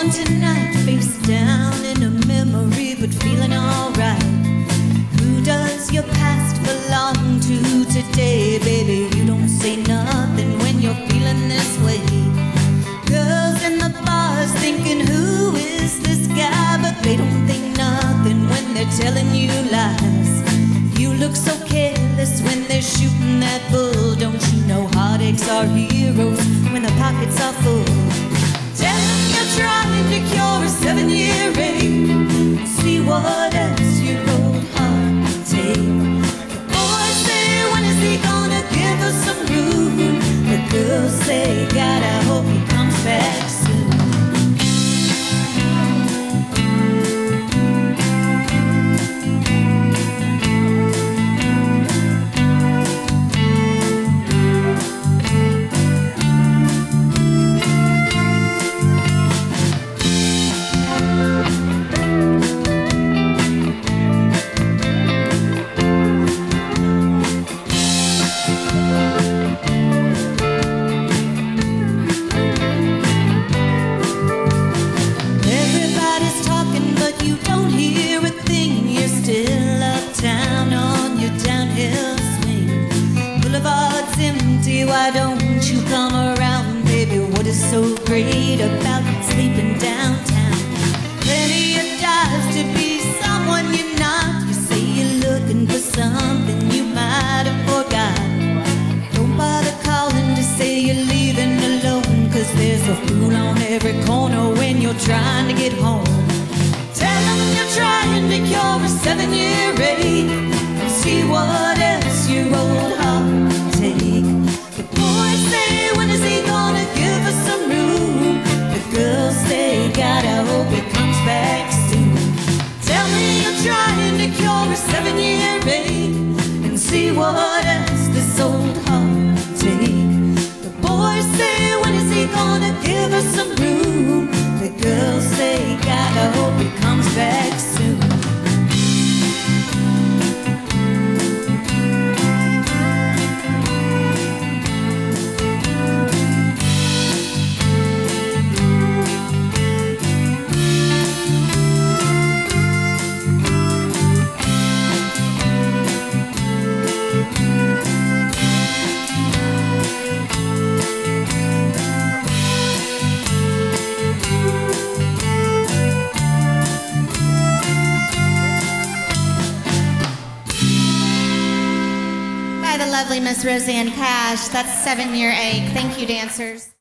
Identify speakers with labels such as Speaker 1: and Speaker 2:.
Speaker 1: on tonight, face down in a memory, but feeling alright. Who does your past belong to today? Baby, you don't say nothing when you're feeling this way. Girls in the bars thinking, who is this guy? But they don't think nothing when they're telling you lies. You look so careless when they're shooting that bull. Don't you know heartaches are heroes when the pockets are full? Tell them you're trying to cure a 7-year ache. See what else your old heart can take. The boys say, when is he gonna give us some room? The girls say, God, I hope he comes back soon. Why don't you come around, baby? What is so great about sleeping downtown? Plenty of times to be someone you're not. You say you're looking for something you might have forgot. Don't bother calling to say you're leaving alone, 'cause there's a fool on every corner when you're trying to get home. Tell them you're trying to cure a 7-year ache, and see what else your old heart can take. The boys say, when is he gonna give us some room? The girls say, God, I hope he comes back soon. Tell me you're trying to cure a 7-year ache, and see what else this old heart can take. The boys say, when is he gonna give us some room? The girls say, God, I hope he comes back soon.
Speaker 2: By the lovely Miss Roseanne Cash. That's 7-Year Ache. Thank you, dancers.